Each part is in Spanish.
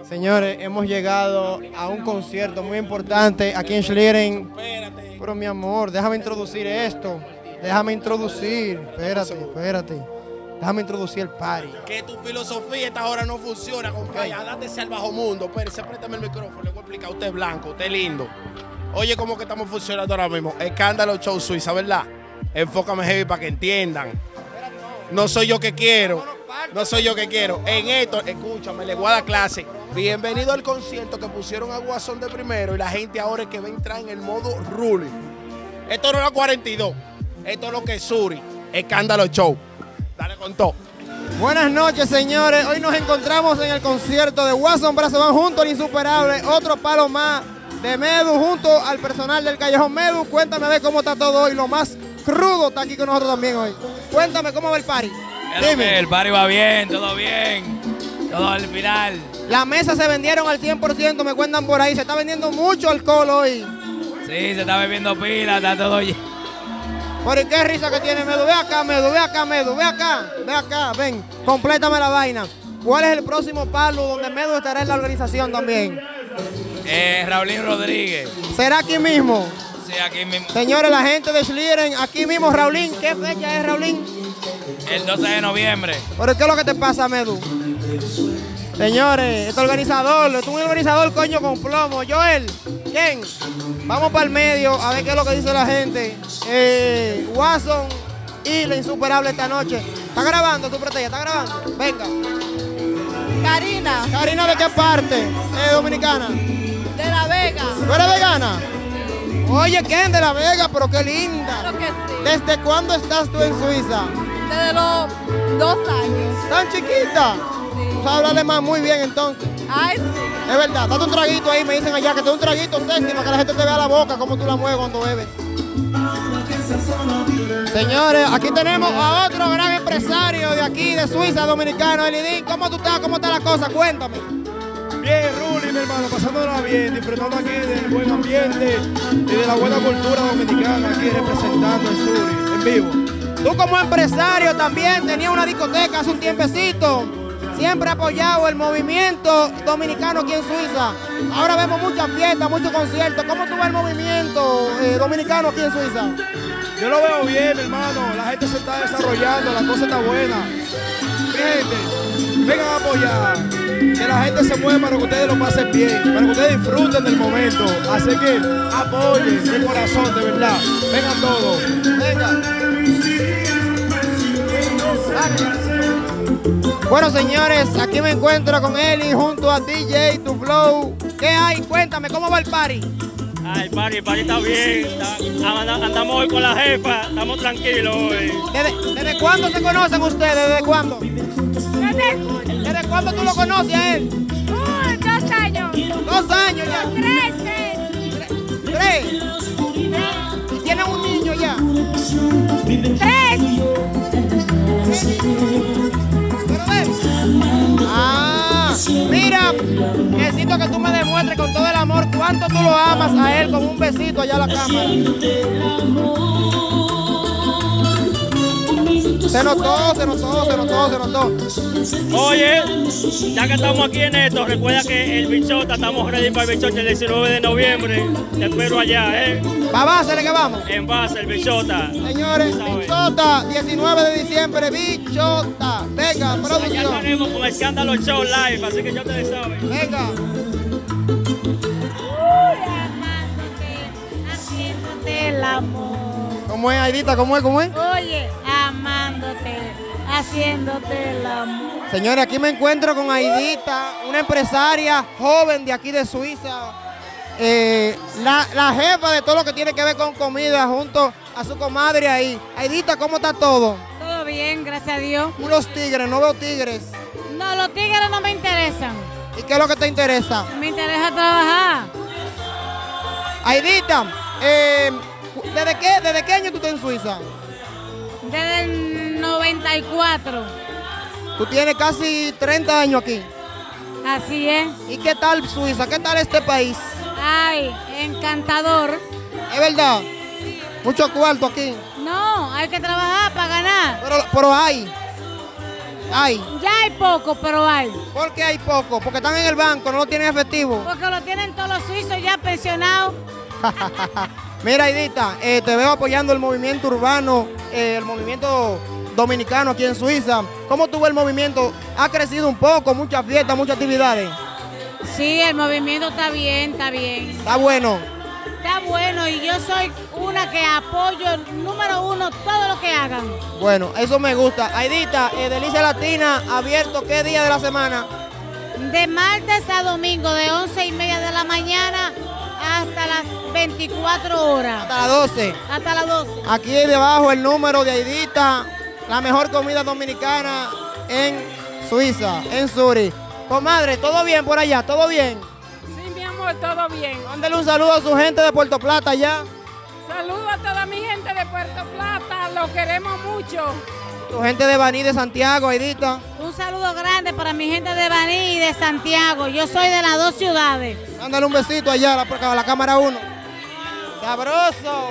Señores, hemos llegado a un concierto muy importante aquí en Schlieren. Pero mi amor, déjame introducir esto. Déjame introducir. Espérate. Déjame introducir el party. Que tu filosofía esta hora no funciona, compadre. Adántese al bajo mundo. Espérese, préstame el micrófono. Le voy a explicar. Usted es blanco, usted es lindo. Oye, ¿cómo que estamos funcionando ahora mismo? Escándalo Show Suiza, ¿verdad? Enfócame heavy para que entiendan. No soy yo que quiero. No soy yo que quiero. En esto, escúchame, le voy a dar clase. Bienvenido al concierto que pusieron a Guasón de primero y la gente ahora es que va a entrar en el modo ruling. Esto no es la 42. Esto es lo que es Suri. Escándalo Show. Dale con todo. Buenas noches, señores. Hoy nos encontramos en el concierto de Guasón Brazos Van junto al insuperable. Otro palo más de Medu junto al personal del Callejón Medu. Cuéntame a ver cómo está todo hoy. Lo más crudo está aquí con nosotros también hoy. Cuéntame cómo va el party. Dime. El party va bien, todo bien. Todo al final. Las mesas se vendieron al 100%, me cuentan por ahí. Se está vendiendo mucho alcohol hoy. Sí, se está bebiendo pila, está todo lleno. Pero qué risa que tiene Medu. Ve acá, Medu, ve acá, Medu, ve acá, ven, complétame la vaina. ¿Cuál es el próximo palo donde Medu estará en la organización también? Raulín Rodríguez. ¿Será aquí mismo? Sí, aquí mismo. Señores, la gente de Schlieren, aquí mismo, Raulín. ¿Qué fecha es, Raulín? El 12 de noviembre. ¿Pero qué es lo que te pasa, Medu? Señores, este organizador, es un organizador coño con plomo. Joel, ¿quién? Vamos para el medio a ver qué es lo que dice la gente. Guasón y la insuperable esta noche. ¿Está grabando tu protesta? ¿Está grabando? Venga. Karina. ¿Karina de qué parte? ¿Dominicana? De La Vega. ¿Tú eres vegana? Oye, ¿quién? De La Vega, pero qué linda. Claro que sí. ¿Desde cuándo estás tú en Suiza? Desde los 2 años. ¿Tan chiquita? Sí. Tú sabes hablar alemán muy bien entonces. Ay, sí. Es verdad, date un traguito ahí, me dicen allá que te un traguito sexy para que la gente te vea la boca, como tú la mueves cuando bebes. Señores, aquí tenemos a otro gran empresario de aquí, de Suiza, dominicano, Elidín. ¿Cómo tú estás? ¿Cómo está la cosa? Cuéntame. Bien, Ruli, mi hermano, pasándola bien, disfrutando aquí del buen ambiente y de la buena cultura dominicana, aquí representando el Suri, en vivo. Tú como empresario también tenías una discoteca hace un tiempecito. Siempre apoyado el movimiento dominicano aquí en Suiza. Ahora vemos muchas fiestas, muchos conciertos. ¿Cómo tú ves el movimiento dominicano aquí en Suiza? Yo lo veo bien, mi hermano. La gente se está desarrollando, la cosa está buena. Mi gente, vengan a apoyar. Que la gente se mueva para que ustedes lo pasen bien, para que ustedes disfruten del momento. Así que apoyen de corazón, de verdad. Vengan todos. Venga. Bueno, señores, aquí me encuentro con Eli junto a DJ Tu Flow. ¿Qué hay? Cuéntame, ¿cómo va el party? Ay, el party está bien. Andamos hoy con la jefa, estamos tranquilos hoy. ¿Desde cuándo se conocen ustedes? ¿Desde cuándo? ¿Desde cuándo tú lo conoces a él? 2 años. 2 años ya. 3. ¿Y tienen un niño ya? 3. Mira, necesito que tú me demuestres con todo el amor cuánto tú lo amas a él con un besito allá a la cámara. Se notó. Oye, ya que estamos aquí en esto, recuerda que el Bichota, estamos ready para el Bichota el 19 de noviembre. Te espero allá, ¿Va a Basel que vamos? En base, el Bichota. Señores, Bichota, 19 de diciembre, Bichota. Venga, Ya producción. estaremos con Escándalo Show Live, así que ya ustedes saben. Venga. Haciéndote el amor. ¿Cómo es, Aidita? ¿Cómo es? Oye, amándote, haciéndote el amor. Señores, aquí me encuentro con Aidita, una empresaria joven de aquí de Suiza. La jefa de todo lo que tiene que ver con comida junto a su comadre ahí. Aidita, ¿cómo está todo? Todo bien, gracias a Dios. Unos tigres, no veo tigres. No, los tigres no me interesan. ¿Y qué es lo que te interesa? Me interesa trabajar. Aidita, ¿desde qué año tú estás en Suiza? Desde el 94. Tú tienes casi 30 años aquí. Así es. ¿Y qué tal Suiza? ¿Qué tal este país? Ay, encantador. ¿Es verdad? Mucho cuarto aquí. No, hay que trabajar para ganar. Pero hay. Hay. Ya hay poco, pero hay. ¿Por qué hay poco? Porque están en el banco, no lo tienen efectivo. Porque lo tienen todos los suizos ya pensionados. Mira, Aidita, te veo apoyando el movimiento urbano, el movimiento dominicano aquí en Suiza. ¿Cómo tú ves el movimiento? Ha crecido un poco, muchas fiestas, muchas actividades. Sí, el movimiento está bien, está bien. Está bueno. Está bueno y yo soy una que apoyo, número uno, todo lo que hagan. Bueno, eso me gusta. Aidita, Delicia Latina, abierto, ¿qué día de la semana? De martes a domingo, de 11:30 de la mañana hasta las 24 horas. Hasta las 12. Hasta las 12. Aquí debajo el número de Aidita, la mejor comida dominicana en Suiza, en Zurich. Comadre, ¿todo bien por allá? ¿Todo bien? Sí, mi amor, todo bien. Mándale un saludo a su gente de Puerto Plata allá. Saludo a toda mi gente de Puerto Plata, los queremos mucho. Tu gente de Baní, de Santiago, Aidita. Un saludo grande para mi gente de Baní y de Santiago. Yo soy de las dos ciudades. Mándale un besito allá a la cámara 1. ¡Sabroso!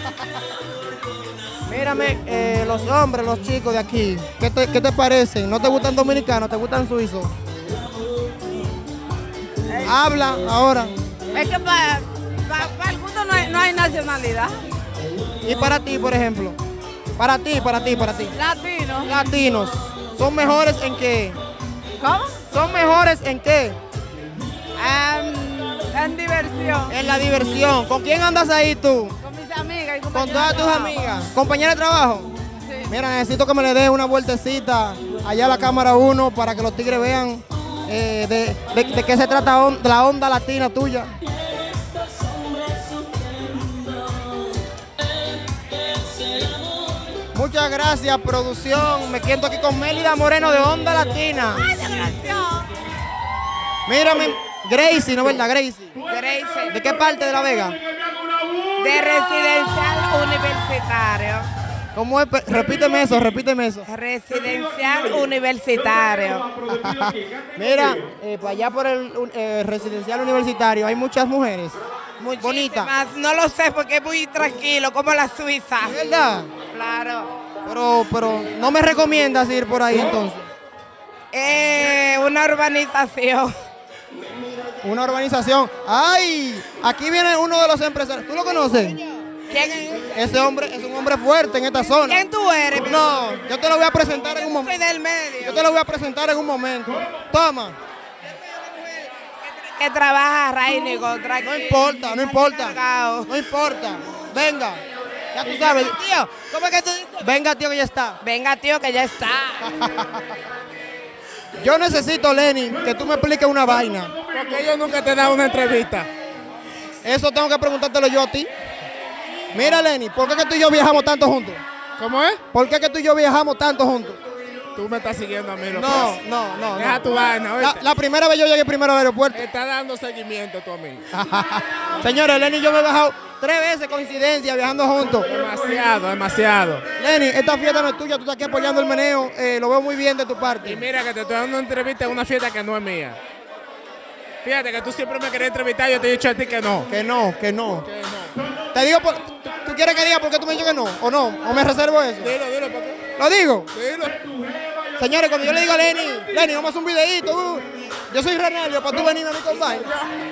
Mírame, los hombres, los chicos de aquí, ¿qué te parecen? ¿No te gustan dominicanos, te gustan suizos? Habla ahora. Es que para el mundo no hay nacionalidad. Y para ti, por ejemplo. Para ti. Latino. Latinos. ¿Son mejores en qué? ¿Cómo? ¿Son mejores en qué? En diversión. En la diversión. ¿Con quién andas ahí tú? Con mis amigas y Con compañeras todas tus de trabajo. amigas. ¿Compañeras de trabajo? Sí. Mira, necesito que me le des una vueltecita allá a la cámara 1 para que los tigres vean de qué se trata la onda latina tuya. Muchas gracias, producción. Me siento aquí con Mélida Moreno de Onda Latina. Mírame, Gracie, ¿no es verdad, Gracie? Gracie, ¿De qué parte de La Vega? de residencial universitario. ¿Cómo es? Repíteme eso. Residencial universitario. Mira, para allá por el residencial universitario hay muchas mujeres. Bonitas. Muchísimas. No lo sé porque es muy tranquilo, como la Suiza. ¿Es verdad? Claro. Pero no me recomiendas ir por ahí entonces. Una urbanización. Una urbanización. ¡Ay! Aquí viene uno de los empresarios. ¿Tú lo conoces? ¿Quién es? Ese hombre es un hombre fuerte en esta zona. ¿Quién tú eres? No, yo te lo voy a presentar en un Soy momento. del medio. Yo te lo voy a presentar en un momento. Toma. Que trabaja Rainigo. No importa. No importa. Venga. Ya tú sabes. Tío, ¿cómo es que tú dices? Venga, tío, que ya está. Venga, tío, que ya está. Yo necesito, Lenny, que tú me expliques una vaina. Porque yo nunca te he dado una entrevista. Eso tengo que preguntártelo yo a ti. Mira, Lenny, ¿por qué que tú y yo viajamos tanto juntos? ¿Cómo es? ¿Por qué que tú y yo viajamos tanto juntos? Tú me estás siguiendo a mí, lo No. Deja tu vaina, ¿oíste? La primera vez yo llegué primero al aeropuerto. Te está dando seguimiento tú a mí. Señores, Lenny y yo me he bajado 3 veces, coincidencia, viajando juntos. Demasiado. Lenny, esta fiesta no es tuya, tú estás aquí apoyando el meneo, lo veo muy bien de tu Y parte. mira que te estoy dando una entrevista en una fiesta que no es mía. Fíjate que tú siempre me querías entrevistar y yo te he dicho a ti que no. Que no. Te digo, ¿tú quieres que diga por qué tú me dices que no? ¿O no? ¿O me reservo eso? Dilo, ¿por qué? ¿Lo digo? Dilo. Señores, cuando yo le digo a Lenny, vamos a hacer un videíto. Yo soy Renelio, para tú venirme a mi compadre.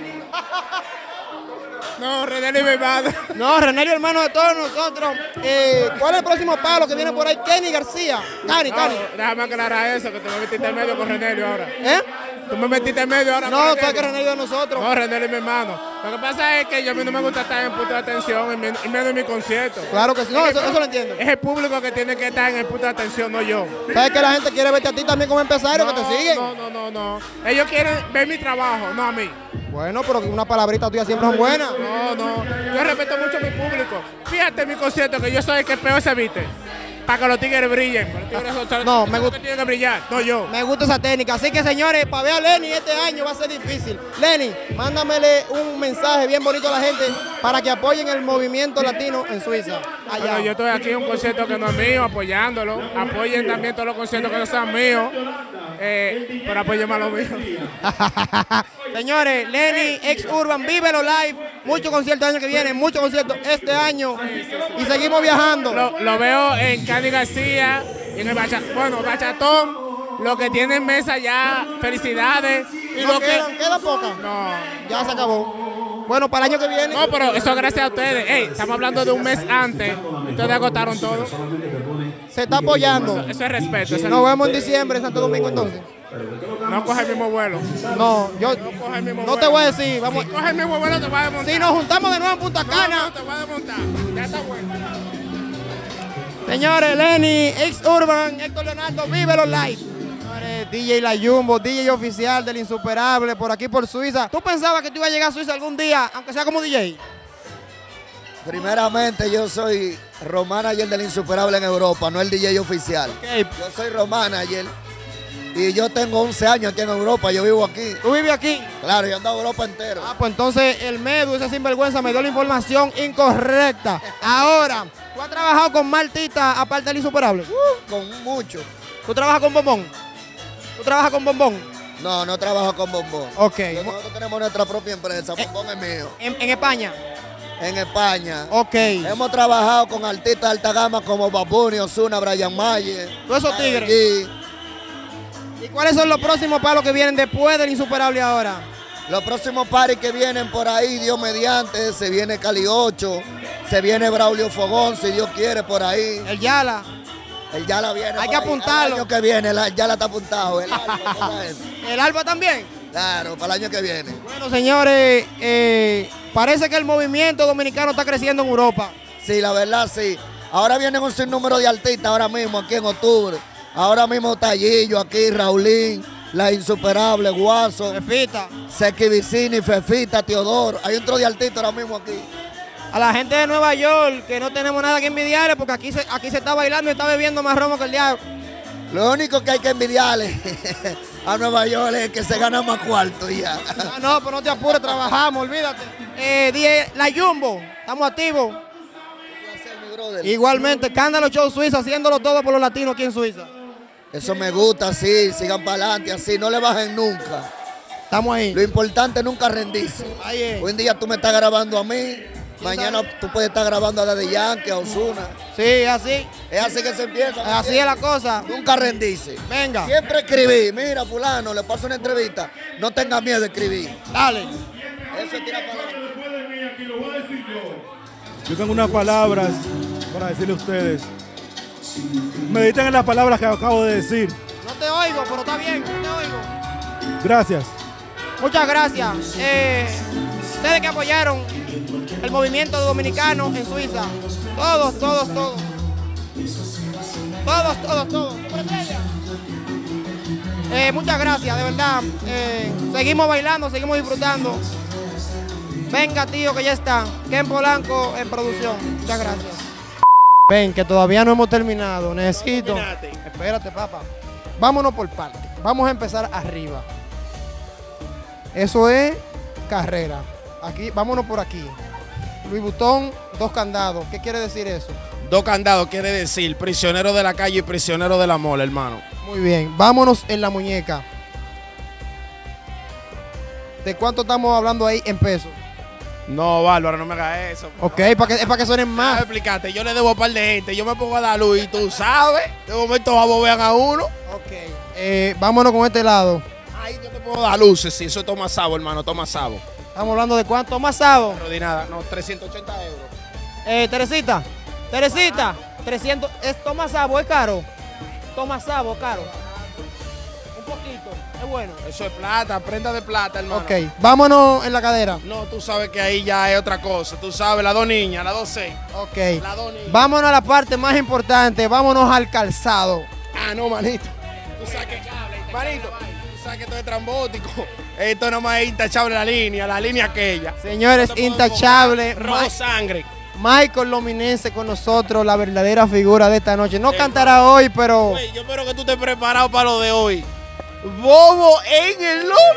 No, René y mi hermano. No, Renelio, hermano de todos nosotros. ¿Cuál es el próximo palo que viene por ahí? Kenny García. Cani. Déjame aclarar eso, que tú me metiste en medio con Renelio ahora. ¿Eh? Tú me metiste en medio ahora. No, con sabes que Renelio es de nosotros. No, Renelio es mi hermano. Lo que pasa es que a mí no me gusta estar en punto de atención, y menos en mi concierto. Claro que sí. No, eso lo entiendo. Es el público que tiene que estar en el punto de atención, no yo. Sabes que la gente quiere verte a ti también como empresario, que te siguen. No. Ellos quieren ver mi trabajo, no a mí. Bueno, pero una palabrita tuya siempre son buenas. No. Yo respeto mucho a mi público. Fíjate en mi concierto que yo soy el que peor se viste. Para que los tigres brillen. Los tigres son me gusta. que tienen que brillar, no yo. Me gusta esa técnica. Así que, señores, para ver a Lenny este año va a ser difícil. Lenny, mándamele un mensaje bien bonito a la gente para que apoyen el movimiento latino en Suiza. Allá. Bueno, yo estoy aquí en un concierto que no es mío, apoyándolo. Apoyen también todos los conciertos que no sean míos. Pero apoyen a los míos. Señores, Lenny, ex Urban, vívelo live. Muchos conciertos el año que viene, muchos conciertos este año. Y seguimos viajando. Lo veo en Cani García, y en el bachatón, Lo que tienen mesa ya, felicidades. Y ¿No lo que... queda poca? No. Ya se acabó. Bueno, para el año que viene. No, pero eso gracias a ustedes. Ey, estamos hablando de un mes antes. Ustedes agotaron todo. Se está apoyando. Eso es respeto. Eso Nos vemos en diciembre en Santo Domingo entonces. No coge el mismo vuelo. No, yo Coge el mismo no vuelo. te voy a decir. Vamos. Si coge el mismo vuelo, te vas a desmontar. Si nos juntamos de nuevo en Punta Cana. No, te voy a desmontar. Ya está bueno. Señores, Lenny, X Urban, Héctor Leonardo, vívelo live. Señores, DJ La Jumbo, DJ oficial del Insuperable, por aquí por Suiza. ¿Tú pensabas que tú ibas a llegar a Suiza algún día, aunque sea como DJ? Primeramente, yo soy road manager del Insuperable en Europa, no el DJ oficial. Okay. Yo soy road manager y yo tengo 11 años aquí en Europa, yo vivo aquí. ¿Tú vives aquí? Claro, yo ando a Europa entero. Ah, pues entonces el Medu, ese sinvergüenza, me dio la información incorrecta. Ahora, ¿tú has trabajado con Martita aparte del Insuperable? Con mucho. ¿Tú trabajas con Bombón? ¿Tú trabajas con Bombón? No, no trabajo con Bombón. Ok. Nosotros tenemos nuestra propia empresa, Bombón es mío. ¿En España? En España. Ok. Hemos trabajado con artistas de alta gama como Bad Bunny, Ozuna, Brian Mayer. Todos esos tigres. ¿Y cuáles son los próximos palos que vienen después del Insuperable ahora? Los próximos paris que vienen por ahí, Dios mediante, se viene Cali 8, se viene Braulio Fogón, si Dios quiere, por ahí. El Yala. El Yala viene. Hay que apuntarlo. El año que viene, el Yala está apuntado. El Alba, ¿El Alba también? Claro, para el año que viene. Bueno, señores, parece que el movimiento dominicano está creciendo en Europa. Sí, la verdad, sí. Ahora vienen un sinnúmero de artistas, ahora mismo, aquí en octubre. Ahora mismo Tallillo, aquí, Raulín, La Insuperable, Guaso. Fefita. Seki Vicini, Fefita, Teodoro. Hay un tro de artistas ahora mismo aquí. A la gente de Nueva York, que no tenemos nada que envidiarle, porque aquí se está bailando y está bebiendo más romo que el diablo. Lo único que hay que envidiarle a Nueva York es que se gana más cuarto y ya. No, pero no te apures, trabajamos, olvídate. DJ La Jumbo, estamos activos. Igualmente, Escándalo Show Suiza, haciéndolo todo por los latinos aquí en Suiza. Eso me gusta, así, sigan para adelante, así, no le bajen nunca. Estamos ahí. Lo importante es nunca rendirse. Ahí es. Hoy en día tú me estás grabando a mí, mañana tú puedes estar grabando a Daddy Yankee, a Ozuna. Sí, es así. Es así que se empieza. Así es la cosa. Nunca rendirse. Venga. Siempre escribir. Mira, fulano, le paso una entrevista. No tenga miedo de escribir. Dale. Eso es tirar para adelante. Yo tengo unas palabras para decirle a ustedes. Mediten en las palabras que acabo de decir. No te oigo, pero está bien, no te oigo. Gracias. Muchas gracias. Ustedes que apoyaron el movimiento dominicano en Suiza. Todos. Muchas gracias, de verdad. Seguimos bailando, seguimos disfrutando. Venga, tío, que ya está. Ken Polanco en producción. Muchas gracias. Ven, que todavía no hemos terminado. Necesito. Espérate, papá. Vámonos por partes. Vamos a empezar arriba. Eso es carrera. Aquí, vámonos por aquí. Louis Vuitton, 2 candados. ¿Qué quiere decir eso? 2 candados quiere decir prisionero de la calle y prisionero del amor, hermano. Muy bien. Vámonos en la muñeca. ¿De cuánto estamos hablando ahí en pesos? No, Bárbaro, no me hagas eso. Ok, es para que suenen más. Explícate, yo le debo a un par de gente, yo me pongo a dar luz y tú sabes, de momento vamos vean a uno. Ok, vámonos con este lado. Ahí yo te puedo dar luces, si eso es Toma Sabo, hermano, Toma Sabo. Estamos hablando de cuánto más Sabo. No di nada, no, 380 euros. Teresita, 300, es Toma Sabo, es caro. Toma Sabo, caro. Un poquito, es bueno. Eso es plata, prenda de plata, hermano. Ok, vámonos en la cadera. No, tú sabes que ahí ya es otra cosa, tú sabes, las 2 niñas, las 2 6. Ok, Las 2 niñas. vámonos a la parte más importante, vámonos al calzado. Ah, no, manito. Tú sabes que, manito, tú sabes que esto es trambótico. Esto nomás es intachable la línea aquella. Señores, No te puedo intachable. enfocar, rojo sangre. Michael Lominense con nosotros, la verdadera figura de esta noche. No cantará hoy, pero... Güey, yo espero que tú estés preparado para lo de hoy. Bobo en el lomo.